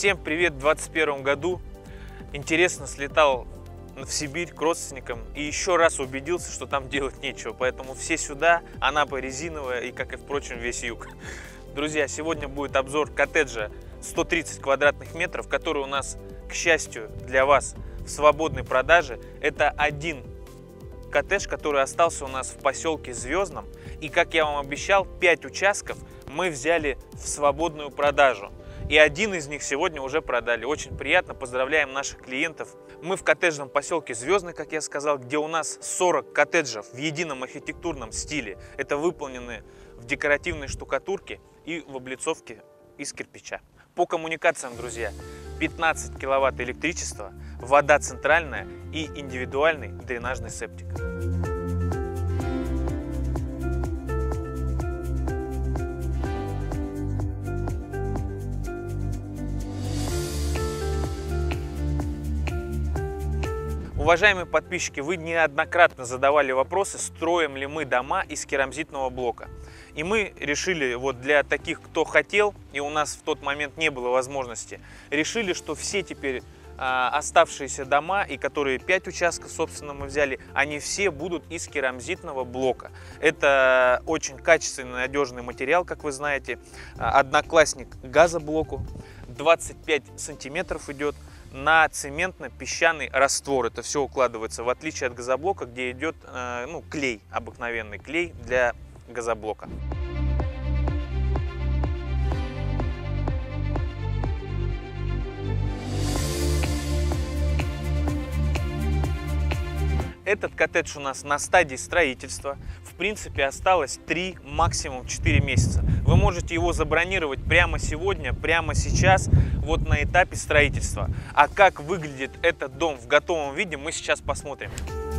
Всем привет! В 2021 году интересно слетал в Сибирь к родственникам и еще раз убедился, что там делать нечего. Поэтому все сюда, Анапа резиновая и, как и, впрочем, весь юг. Друзья, сегодня будет обзор коттеджа 130 квадратных метров, который у нас, к счастью для вас, в свободной продаже. Это один коттедж, который остался у нас в поселке Звездном. И, как я вам обещал, 5 участков мы взяли в свободную продажу. И один из них сегодня уже продали. Очень приятно, поздравляем наших клиентов. Мы в коттеджном поселке Звездный, как я сказал, где у нас 40 коттеджев в едином архитектурном стиле. Это выполнены в декоративной штукатурке и в облицовке из кирпича. По коммуникациям, друзья, 15 киловатт электричества, вода центральная и индивидуальный дренажный септик. Уважаемые подписчики, вы неоднократно задавали вопросы, строим ли мы дома из керамзитного блока. И мы решили, вот для таких, кто хотел, и у нас в тот момент не было возможности, решили, что все теперь оставшиеся дома, и которые 5 участков, собственно, мы взяли, они все будут из керамзитного блока. Это очень качественный, надежный материал, как вы знаете. Одноклассник газоблоку, 25 сантиметров идет. На цементно-песчаный раствор. Это все укладывается, в отличие от газоблока, где идет клей, обыкновенный клей для газоблока. Этот коттедж у нас на стадии строительства. В принципе, осталось 3, максимум 4 месяца. Вы можете его забронировать прямо сегодня, прямо сейчас, вот на этапе строительства. А как выглядит этот дом в готовом виде, мы сейчас посмотрим.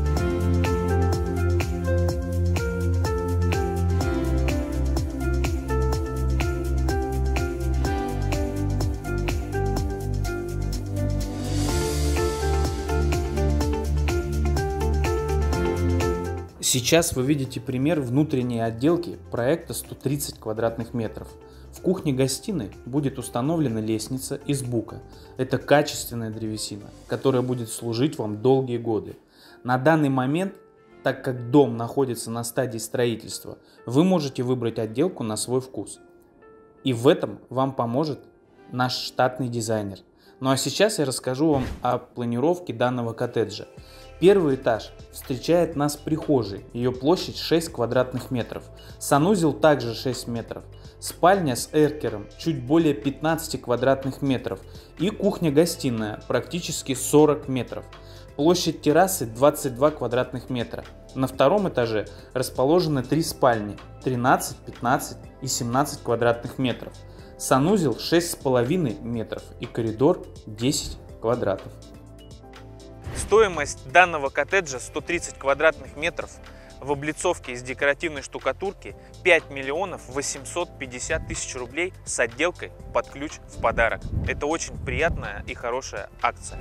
Сейчас вы видите пример внутренней отделки проекта 130 квадратных метров. В кухне-гостиной будет установлена лестница из бука. Это качественная древесина, которая будет служить вам долгие годы. На данный момент, так как дом находится на стадии строительства, вы можете выбрать отделку на свой вкус. И в этом вам поможет наш штатный дизайнер. Ну а сейчас я расскажу вам о планировке данного коттеджа. Первый этаж встречает нас прихожей, ее площадь 6 квадратных метров, санузел также 6 метров, спальня с эркером чуть более 15 квадратных метров и кухня-гостиная практически 40 метров. Площадь террасы 22 квадратных метра. На втором этаже расположены 3 спальни 13, 15 и 17 квадратных метров, санузел 6,5 метров и коридор 10 квадратов. Стоимость данного коттеджа 130 квадратных метров в облицовке из декоративной штукатурки 5 миллионов 850 тысяч рублей с отделкой под ключ в подарок. Это очень приятная и хорошая акция.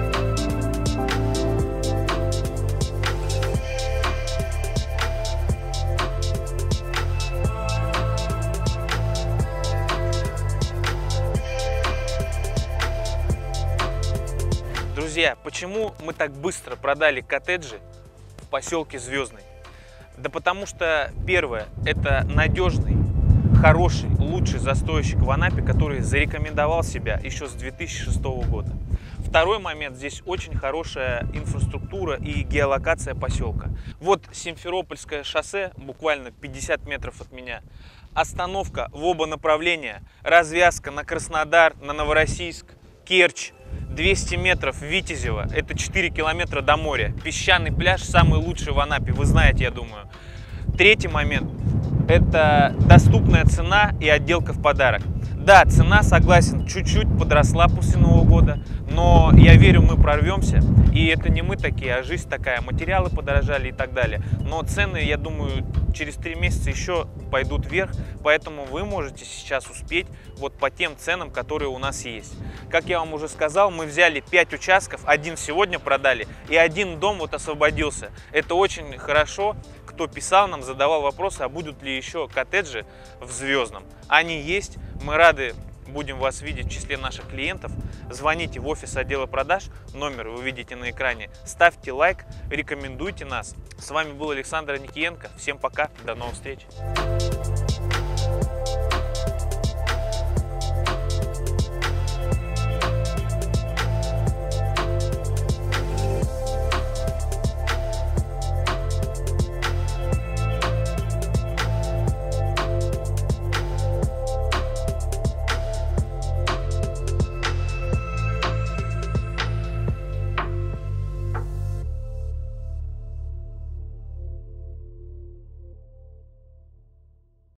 Друзья, почему мы так быстро продали коттеджи в поселке Звездный? Да потому что, первое, это надежный, хороший, лучший застройщик в Анапе, который зарекомендовал себя еще с 2006 года. Второй момент, здесь очень хорошая инфраструктура и геолокация поселка. Вот Симферопольское шоссе, буквально 50 метров от меня. Остановка в оба направления, развязка на Краснодар, на Новороссийск, Керчь. 200 метров Витязево, это 4 километра до моря. Песчаный пляж самый лучший в Анапе, вы знаете, я думаю. Третий момент, это доступная цена и отделка в подарок. Да, цена, согласен, чуть-чуть подросла после Нового года, но я верю, мы прорвемся. И это не мы такие, а жизнь такая, материалы подорожали и так далее. Но цены, я думаю, через 3 месяца еще пойдут вверх, поэтому вы можете сейчас успеть вот по тем ценам, которые у нас есть. Как я вам уже сказал, мы взяли 5 участков, один сегодня продали, и один дом вот освободился. Это очень хорошо. Кто писал нам, задавал вопросы, а будут ли еще коттеджи в Звездном. Они есть, мы рады будем вас видеть в числе наших клиентов, звоните в офис отдела продаж, номер вы видите на экране, ставьте лайк, рекомендуйте нас. С вами был Александр Аникиенко. Всем пока, до новых встреч.